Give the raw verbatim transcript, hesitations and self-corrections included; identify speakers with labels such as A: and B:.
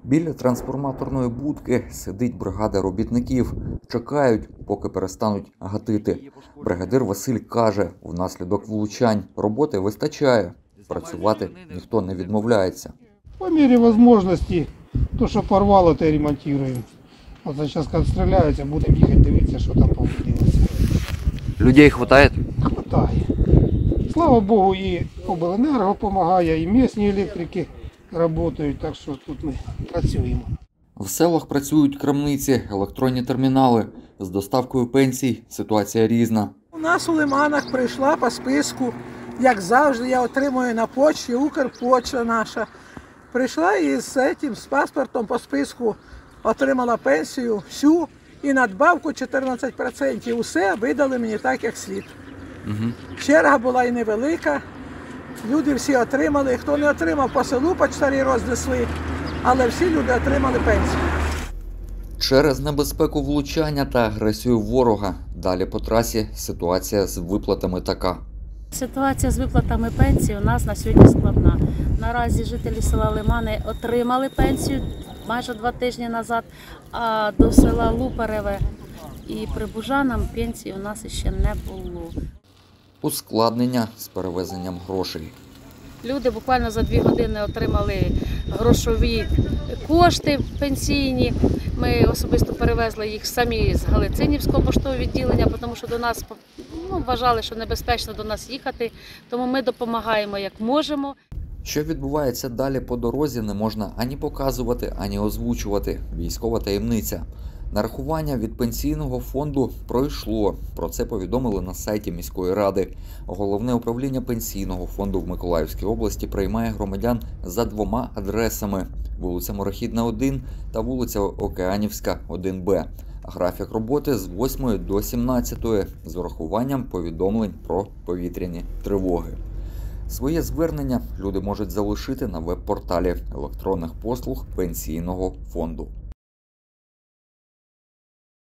A: Біля трансформаторної будки сидить бригада робітників. Чекають, поки перестануть гатити. Бригадир Василь каже, внаслідок влучань роботи вистачає. Працювати ніхто не відмовляється.
B: По мірі можливості, то, що порвало, то ремонтуємо. От зараз, коли стріляються, будемо їхати дивитися, що там поводилося.
C: Людей вистачає?
B: Хватає. Слава Богу, і обленерго допомагає, і місні електрики працюють, так що тут ми працюємо.
A: В селах працюють крамниці, електронні термінали. З доставкою пенсій ситуація різна.
D: У нас у Лиманах прийшла по списку, як завжди, я отримую на почті, Укрпочта наша. Прийшла і з цим, з паспортом по списку отримала пенсію всю і надбавку чотирнадцять відсотків. Усе видали мені так, як слід.
A: Угу.
D: Черга була і невелика, люди всі отримали. Хто не отримав, по селу почтарі рознесли, але всі люди отримали пенсію.
A: Через небезпеку влучання та агресію ворога далі по трасі ситуація з виплатами така.
E: Ситуація з виплатами пенсії у нас на сьогодні складна. Наразі жителі села Лимани отримали пенсію майже два тижні назад, а до села Лупареве і Прибужанам пенсії у нас ще не було.
A: Ускладнення з перевезенням грошей.
E: Люди буквально за дві години отримали грошові кошти пенсійні. Ми особисто перевезли їх самі з Галицинівського поштового відділення, тому що до нас ну, вважали, що небезпечно до нас їхати, тому ми допомагаємо як можемо.
A: Що відбувається далі по дорозі, не можна ані показувати, ані озвучувати. Військова таємниця. Нарахування від пенсійного фонду пройшло. Про це повідомили на сайті міської ради. Головне управління пенсійного фонду в Миколаївській області приймає громадян за двома адресами – вулиця Морохідна, один та вулиця Океанівська, один Б. Графік роботи з восьмої до сімнадцятої з урахуванням повідомлень про повітряні тривоги. Своє звернення люди можуть залишити на веб-порталі електронних послуг пенсійного фонду.